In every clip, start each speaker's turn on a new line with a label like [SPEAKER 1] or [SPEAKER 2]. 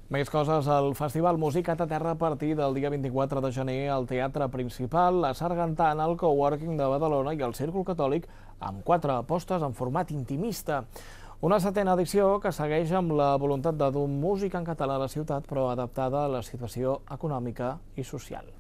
[SPEAKER 1] Més coses, el Festival Musicat a Terra a partir del dia 24 de gener al Teatre Principal, la Sargantana, el Coworking de Badalona i el Círcul Catòlic amb 4 apostes en format intimista. Una setena edició que segueix amb la voluntat de dur música en català a la ciutat, però adaptada a la situació econòmica i social.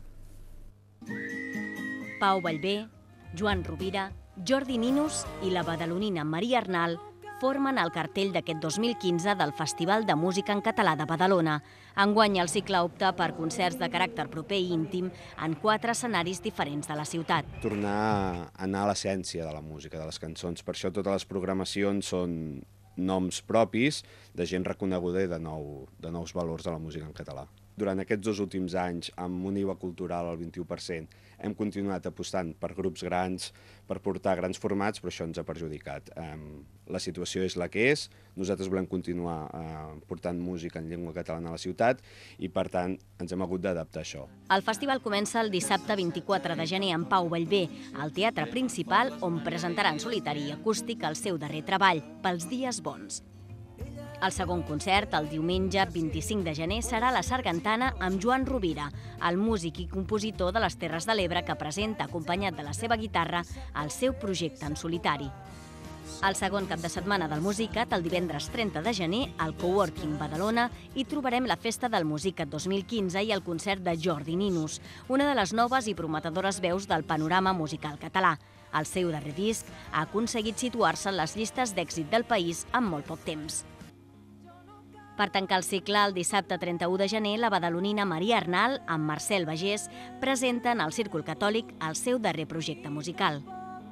[SPEAKER 2] Pau Vallvé, Joan Rovira, Jordi Ninus i la badalonina Maria Arnal formen el cartell d'aquest 2015 del Festival de Música en Català de Badalona. Enguany el cicle opta per concerts de caràcter proper i íntim en 4 escenaris diferents de la ciutat.
[SPEAKER 3] Tornar a anar a l'essència de la música, de les cançons. Per això totes les programacions són noms propis de gent reconeguda i de nous valors de la música en català. Durant aquests 2 últims anys, amb un IVA cultural al 21%, hem continuat apostant per grups grans, per portar grans formats, però això ens ha perjudicat. La situació és la que és, nosaltres volem continuar portant música en llengua catalana a la ciutat i, per tant, ens hem hagut d'adaptar a això.
[SPEAKER 2] El festival comença el dissabte 24 de gener amb Pau Vallvé, al Teatre Principal, on presentarà en solitari i acústic el seu darrer treball, Pels dies bons. El segon concert, el diumenge 25 de gener, serà a la Sargantana amb Joan Rovira, el músic i compositor de les Terres de l'Ebre que presenta, acompanyat de la seva guitarra, el seu projecte en solitari. El segon cap de setmana del Musicat, el divendres 30 de gener, al Coworking Badalona, hi trobarem la Festa del Musicat 2015 i el concert de Jordi Ninus, una de les noves i prometedores veus del panorama musical català. El seu darrer disc ha aconseguit situar-se en les llistes d'èxit del país en molt poc temps. Per tancar el cicle, el dissabte 31 de gener, la badalonina Maria Arnal, amb Marcel Bagés, presenten al Círcul Catòlic el seu darrer projecte musical.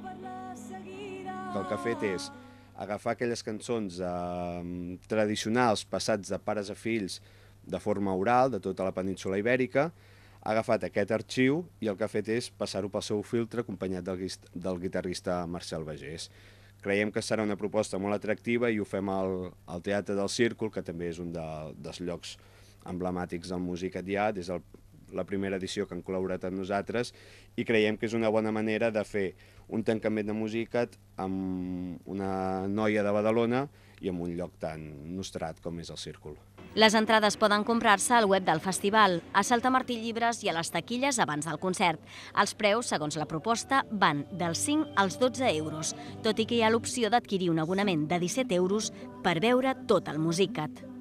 [SPEAKER 3] El que ha fet és agafar aquelles cançons tradicionals passats de pares a fills de forma oral de tota la península ibèrica, ha agafat aquest arxiu i el que ha fet és passar-ho pel seu filtre acompanyat del guitarrista Marcel Bagés. Creiem que serà una proposta molt atractiva i ho fem al Teatre del Círcul, que també és un dels llocs emblemàtics del Musicat ja, des de la primera edició que han col·laborat amb nosaltres, i creiem que és una bona manera de fer un tancament de Musicat amb una noia de Badalona i en un lloc tan nostrat com és el Círcul.
[SPEAKER 2] Les entrades poden comprar-se al web del festival, a Saltamartí Llibres i a les taquilles abans del concert. Els preus, segons la proposta, van dels 5 als 12 euros, tot i que hi ha l'opció d'adquirir un abonament de 17 euros per veure tot el Musicat.